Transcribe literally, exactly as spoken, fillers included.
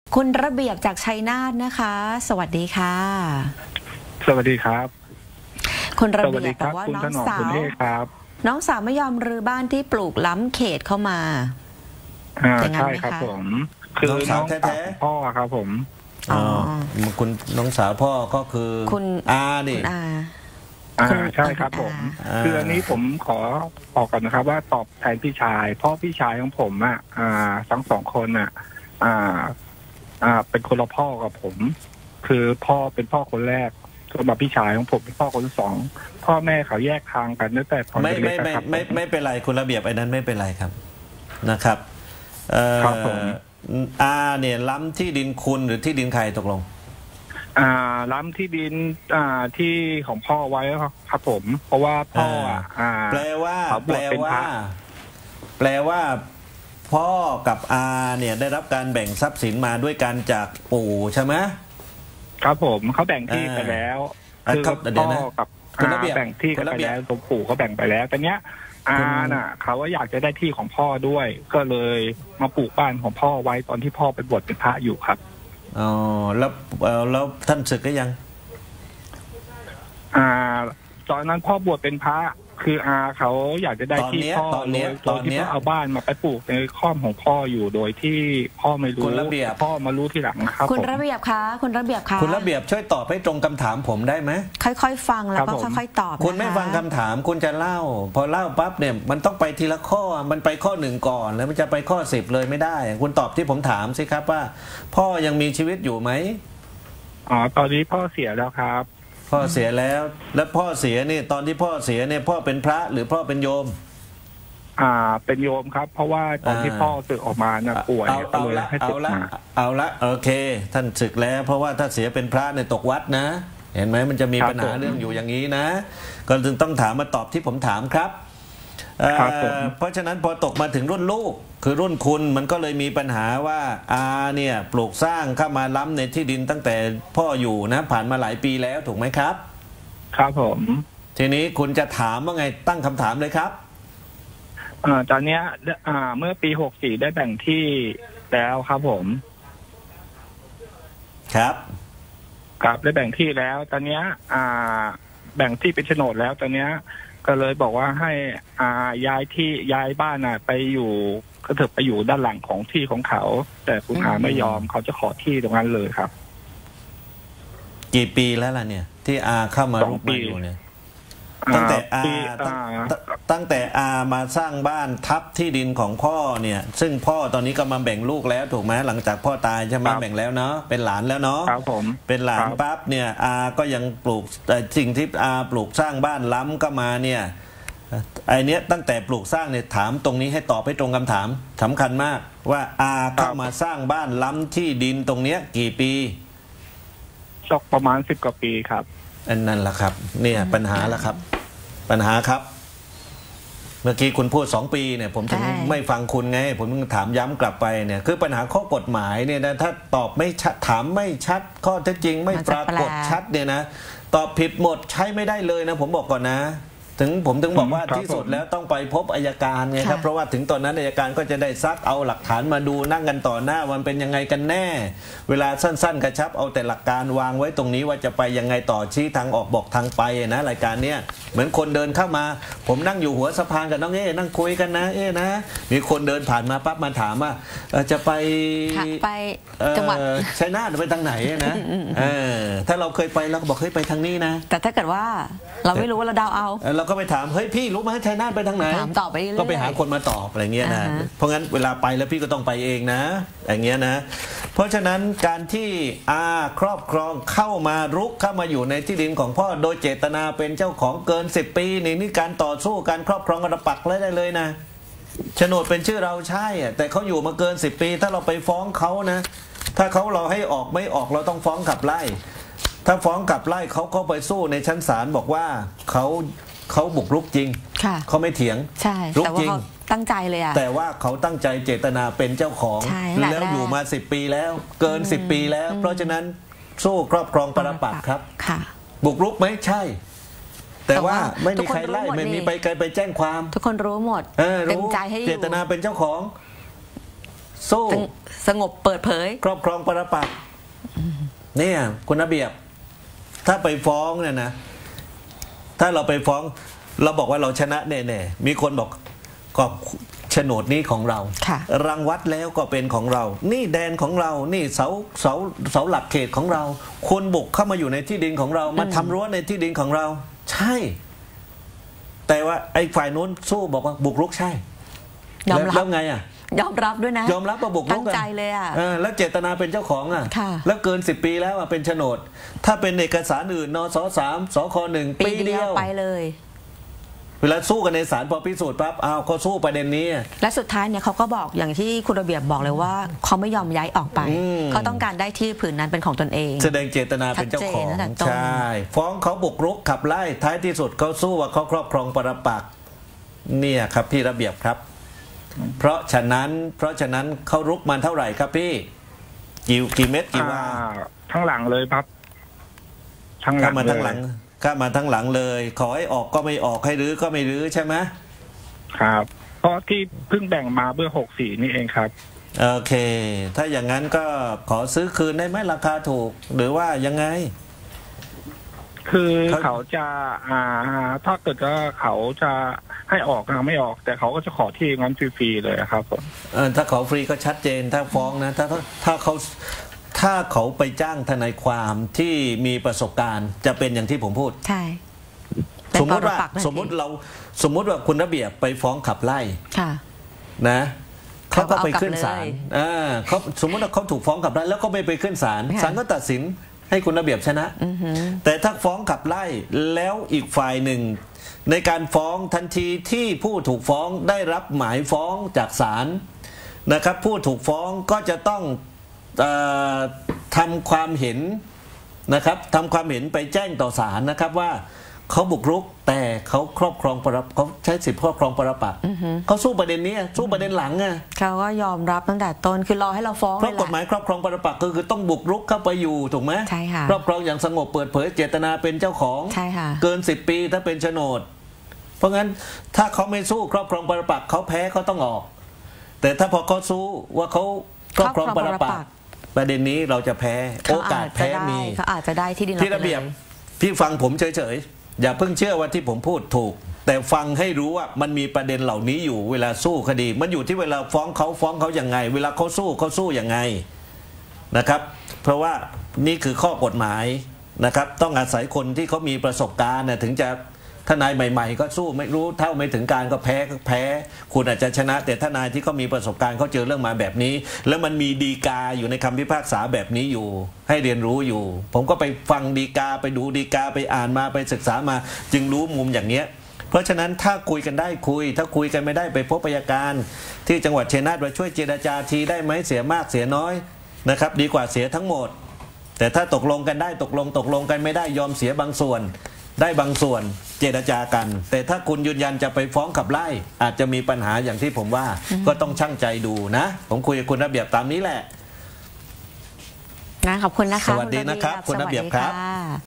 คุณระเบียบจากชัยนาทนะคะ สวัสดีค่ะสวัสดีครับคุณระเบียบบอกว่าน้องสาวน้องสาวไม่ยอมรื้อบ้านที่ปลูกล้ำเขตเข้ามาอ่าใช่ครับผมคือน้องสาวพ่อครับผมอ๋อคุณน้องสาวพ่อก็คือคุณอาดิอ่าใช่ครับผมคืออันนี้ผมขอบอกก่อนนะครับว่าตอบแทนพี่ชายพ่อพี่ชายของผมอ่ะอ่าทั้งสองคนอ่ะอ่าอ่าเป็นคนละพ่อกับผมคือพ่อเป็นพ่อคนแรกส่วนมาพี่ชายของผมเป็นพ่อคนที่สองพ่อแม่เขาแยกทางกันตั้งแต่ตอนเด็กๆไม่ไม่ไม่ไม่เป็นไรคุณระเบียบไอ้นั้นไม่เป็นไรครับนะครับเอ่ออาเนี่ยล้ำที่ดินคุณหรือที่ดินใครตกลงอ่าล้ำที่ดินอ่าที่ของพ่อไว้ครับผมเพราะว่าพ่ออ่าแปลว่าแปลว่าแปลว่าพ่อกับอาเนี่ยได้รับการแบ่งทรัพย์สินมาด้วยกันจากปู่ใช่ไหมครับผมเขาแบ่งที่ไปแล้วคือพ่อกับอาแบ่งที่กันไปแล้วตัวปู่เขาแบ่งไปแล้วแต่เนี้ยอาน่ะเขาว่าอยากจะได้ที่ของพ่อด้วยก็เลยมาปลูกบ้านของพ่อไว้ตอนที่พ่อไปบวชเป็นพระอยู่ครับอ๋อแล้วแล้วท่านศึกก็ยังอ่าตอนนั้นพ่อบวชเป็นพระคืออาเขาอยากจะได้ที่พ่อตอนนี้ตอนนี้เอาบ้านมาไปปลูกในข้อมของพ่ออยู่โดยที่พ่อไม่รู้พ่อมารู้ทีหลังครับคุณระเบียบคะคุณระเบียบคะคุณระเบียบช่วยตอบให้ตรงคำถามผมได้ไหมค่อยๆฟังแล้วก็ค่อยๆตอบคุณไม่ฟังคำถามคุณจะเล่าพอเล่าปั๊บเนี่ยมันต้องไปทีละข้อมันไปข้อหนึ่งก่อนแล้วมันจะไปข้อสิบเลยไม่ได้คุณตอบที่ผมถามสิครับว่าพ่อยังมีชีวิตอยู่ไหมอ๋อตอนนี้พ่อเสียแล้วครับพ่อเสียแล้วแล้วพ่อเสียนี่ตอนที่พ่อเสียเนี่ยพ่อเป็นพระหรือพ่อเป็นโยมอ่าเป็นโยมครับเพราะว่าตอนที่พ่อศึกออกมาเนี่ยป่วยเอาละเอาละเอาละโอเคท่านศึกแล้วเพราะว่าถ้าเสียเป็นพระในตกวัดนะเห็นไหมมันจะมีปัญหาเรื่องอยู่อย่างนี้นะก็จึงต้องถามมาตอบที่ผมถามครับเพราะฉะนั้นพอตกมาถึงรุ่นลูกคือรุ่นคุณมันก็เลยมีปัญหาว่าอาเนี่ยปลูกสร้างเข้ามาล้ำในที่ดินตั้งแต่พ่ออยู่นะผ่านมาหลายปีแล้วถูกไหมครับครับผมทีนี้คุณจะถามว่าไงตั้งคำถามเลยครับอ่าตอนนี้อ่าเมื่อปีหกสี่ได้แบ่งที่แล้วครับผมครับครับได้แบ่งที่แล้วตอนนี้อ่าแบ่งที่เป็นโฉนดแล้วตอนนี้ก็เลยบอกว่าให้อ่าย้ายที่ย้ายบ้านน่ะไปอยู่ก็เถิดไปอยู่ด้านหลังของที่ของเขาแต่คุณอาไม่ยอมเขาจะขอที่ตรงนั้นเลยครับกี่ปีแล้วล่ะเนี่ยที่อาเข้ามารุกมาอยู่เนี่ยตั้งแต่อาตั้งแต่อามาสร้างบ้านทับที่ดินของพ่อเนี่ยซึ่งพ่อตอนนี้ก็มาแบ่งลูกแล้วถูกไหมหลังจากพ่อตายใช่ไหมแบ่งแล้วเนาะเป็นหลานแล้วเนาะครับผมเป็นหลานปั๊บเนี่ยอาก็ยังปลูกแต่สิ่งที่อาปลูกสร้างบ้านล้ำก็มาเนี่ยไอเนี้ยตั้งแต่ปลูกสร้างเนี่ยถามตรงนี้ให้ตอบให้ตรงคำถามสำคัญมากว่าอาเข้ามาสร้างบ้านล้ำที่ดินตรงเนี้ยกี่ปีสักประมาณสิบกว่าปีครับอันนั้นแหละครับเนี่ยปัญหาแล้วครับปัญหาครับเมื่อกี้คุณพูดสองปีเนี่ยผมถึงไม่ฟังคุณไงผมถึงถามย้ำกลับไปเนี่ยคือปัญหาข้อกฎหมายเนี่ยนะถ้าตอบไม่ชัดถามไม่ชัดข้อเท็จจริงไม่ปรากฏชัดเนี่ยนะตอบผิดหมดใช้ไม่ได้เลยนะผมบอกก่อนนะถึงผมถึงบอกว่าที่สุดแล้วต้องไปพบอัยการไงครับเพราะว่าถึงตอนนั้นอัยการก็จะได้ซักเอาหลักฐานมาดูนั่งกันต่อหน้ามันเป็นยังไงกันแน่เวลาสั้นๆกระชับเอาแต่หลักการวางไว้ตรงนี้ว่าจะไปยังไงต่อชี้ทางออกบอกทางไปนะรายการเนี้ยเหมือนคนเดินเข้ามาผมนั่งอยู่หัวสะพานกับน้องเอ๊นั่งคุยกันนะเอ๊นะมีคนเดินผ่านมาปั๊บมาถามว่าจะไปไปจังหวัดชัยนาทไปทางไหนนะถ้าเราเคยไปเราก็บอกเฮ้ยไปทางนี้นะแต่ถ้าเกิดว่าเราไม่รู้ว่าเราเดาเอาก็ไปถามเฮ้ยพี่รู้ไหมชัยนาทไปทางไหนถามตอบไปเรื่อยก็ไปหาคนมาตอบอะไรเงี้ยนะเพราะงั้นเวลาไปแล้วพี่ก็ต้องไปเองนะอย่างเงี้ยนะเพราะฉะนั้นการที่อาครอบครองเข้ามารุกเข้ามาอยู่ในที่ดินของพ่อโดยเจตนาเป็นเจ้าของเกินสิบปีนี่นี่การต่อสู้การครอบครองกระปักเลยได้เลยนะโฉนดเป็นชื่อเราใช่แต่เขาอยู่มาเกินสิบปีถ้าเราไปฟ้องเขานะถ้าเขาเราให้ออกไม่ออกเราต้องฟ้องขับไล่ถ้าฟ้องขับไล่เขาก็ไปสู้ในชั้นศาลบอกว่าเขาเขาบุกรุกจริงเขาไม่เถียงใช่แต่ว่าเขาตั้งใจเลยอะแต่ว่าเขาตั้งใจเจตนาเป็นเจ้าของแล้วอยู่มาสิบปีแล้วเกินสิบปีแล้วเพราะฉะนั้นสู้ครอบครองปรปักษ์ครับบุกรุกไหมใช่แต่ว่าไม่มีใครไล่ไม่มีไปใครไปแจ้งความทุกคนรู้หมดเต็มใจให้เจตนาเป็นเจ้าของสู้สงบเปิดเผยครอบครองปรปักษ์เนี่ยคุณระเบียบถ้าไปฟ้องเนี่ยนะถ้าเราไปฟ้องเราบอกว่าเราชนะแน่ๆมีคนบอกกอบโฉนดนี้ของเรารังวัดแล้วก็เป็นของเรานี่แดนของเรานี่เสาเสาเสาหลักเขตของเราคนบุกเข้ามาอยู่ในที่ดินของเรามาทำรั้วในที่ดินของเราใช่แต่ว่าไอ้ฝ่ายนู้นสู้บอกว่าบุกรุกใช่แล้วไงอ่ะยอมรับด้วยนะยอมรับว่าบุกรุกตั้งใจเลยอ่ะแล้วเจตนาเป็นเจ้าของอ่ะแล้วเกินสิบปีแล้วอ่ะเป็นโฉนดถ้าเป็นเอกสารอื่นนสสามสคหนึ่งปีเดียวไปเลยเวลาสู้กันในศาลพอพิสูจน์ปั๊บอ้าวเขาสู้ประเด็นนี้และสุดท้ายเนี่ยเขาก็บอกอย่างที่คุณระเบียบบอกเลยว่าเขาไม่ยอมย้ายออกไปเขาต้องการได้ที่ผืนนั้นเป็นของตนเองแสดงเจตนาเป็นเจ้าของใช่ฟ้องเขาบุกรุกขับไล่ท้ายที่สุดเขาสู้ว่าเขาครอบครองปรปักษ์เนี่ยครับพี่ระเบียบครับเพราะฉะนั้นเพราะฉะนั้นเขารุกมาเท่าไหร่ครับพี่กี่กี่เม็ดกี่ว่าทั้งหลังเลยครับทั้งหลังมาทั้งหลังข้ามาทั้งหลังเลยขอให้ออกก็ไม่ออกให้รื้อก็ไม่รื้อใช่ไหมครับเพราะที่เพิ่งแบ่งมาเมื่อหกสี่นี่เองครับโอเคถ้าอย่างนั้นก็ขอซื้อคืนได้ไหมราคาถูกหรือว่ายังไงคือเขาจะอ่าถ้าเกิดว่าเขาจะให้ออกไม่ออกแต่เขาก็จะขอที่งั้นฟรีๆเลยครับผมเออถ้าขอฟรีก็ชัดเจนถ้าฟ้องนะถ้าถ้าเขาถ้าเขาไปจ้างทนายความที่มีประสบการณ์จะเป็นอย่างที่ผมพูดใช่สมมติว่าสมมติเราสมมติว่าคุณระเบียบไปฟ้องขับไล่นะเขาก็ไปขึ้นศาลอ่าเขาสมมติว่าเขาถูกฟ้องขับไล่แล้วก็ไม่ไปขึ้นศาลศาลก็ตัดสินให้คุณระเบียบชนะแต่ถ้าฟ้องขับไล่แล้วอีกฝ่ายหนึ่งในการฟ้องทันทีที่ผู้ถูกฟ้องได้รับหมายฟ้องจากศาลนะครับผู้ถูกฟ้องก็จะต้องทำความเห็นนะครับทำความเห็นไปแจ้งต่อศาลนะครับว่าเขาบุกรุกแต่เขาครอบครองปรเขาใช้สิทธิครอบครองปรปักษ์เขาสู้ประเด็นนี้สู้ประเด็นหลังอ่ะเขาก็ยอมรับตั้งแต่ต้นคือรอให้เราฟ้องเพราะกฎหมายครอบครองปรปักษ์ก็คือต้องบุกรุกเข้าไปอยู่ถูกไหมใช่ค่ะครอบครองอย่างสงบเปิดเผยเจตนาเป็นเจ้าของใช่ค่ะเกินสิบปีถ้าเป็นโฉนดเพราะงั้นถ้าเขาไม่สู้ครอบครองปรปักษ์เขาแพ้เขาต้องออกแต่ถ้าพอเขาสู้ว่าเขาครอบครองปรปักษ์ประเด็นนี้เราจะแพ้โอกาสแพ้มีเขาอาจจะได้ที่ดินที่ระเบียบพี่ฟังผมเฉยๆอย่าเพิ่งเชื่อว่าที่ผมพูดถูกแต่ฟังให้รู้ว่ามันมีประเด็นเหล่านี้อยู่เวลาสู้คดีมันอยู่ที่เวลาฟ้องเขาฟ้องเขาอย่างไงเวลาเขาสู้เขาสู้อย่างไงนะครับเพราะว่านี่คือข้อกฎหมายนะครับต้องอาศัยคนที่เขามีประสบการณ์นะถึงจะทนายใหม่ๆก็สู้ไม่รู้เท่าไม่ถึงการก็แพ้ก็แพ้คุณอาจจะชนะแต่ทนายที่เขามีประสบการณ์เขาเจอเรื่องมาแบบนี้แล้วมันมีฎีกาอยู่ในคำพิพากษาแบบนี้อยู่ให้เรียนรู้อยู่ผมก็ไปฟังฎีกาไปดูฎีกาไปอ่านมาไปศึกษามาจึงรู้มุมอย่างเนี้ยเพราะฉะนั้นถ้าคุยกันได้คุยถ้าคุยกันไม่ได้ไปพบอัยการที่จังหวัดชัยนาทมาช่วยเจรจาทีได้ไหมเสียมากเสียน้อยนะครับดีกว่าเสียทั้งหมดแต่ถ้าตกลงกันได้ตกลงตกลงกันไม่ได้ยอมเสียบางส่วนได้บางส่วนเจรจากันแต่ถ้าคุณยืนยันจะไปฟ้องขับไล่อาจจะมีปัญหาอย่างที่ผมว่าก็ต้องชั่งใจดูนะผมคุยกับคุณระเบียบตามนี้แหละนะขอบคุณนะคะสวัสดีนะครับคุณระเบียบครับ